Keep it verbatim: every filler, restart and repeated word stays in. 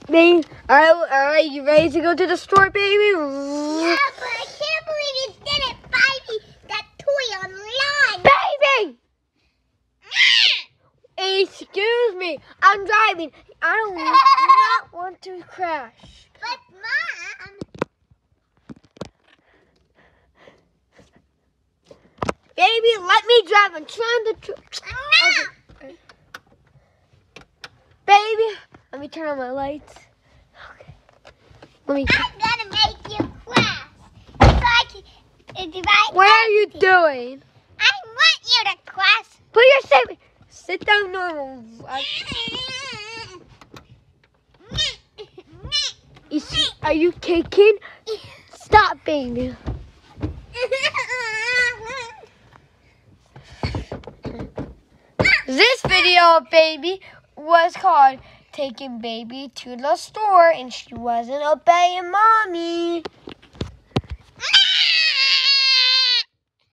Baby, are, are you ready to go to the store, baby? Yeah, but I can't believe you didn't buy me that toy online. Baby! Excuse me, I'm driving. I do not want to crash. But Mom. Baby, let me drive. I'm trying to. Tr- No. okay. Baby, let me turn on my lights. Okay. Let me. I'm gonna make you crash. So I can, it's right What are you doing? I want you to crash. Put your sit. Sit down normal. I- You see, are you kicking? Stop, baby. This video, baby, was called Taking Baby to the Store, and she wasn't obeying mommy.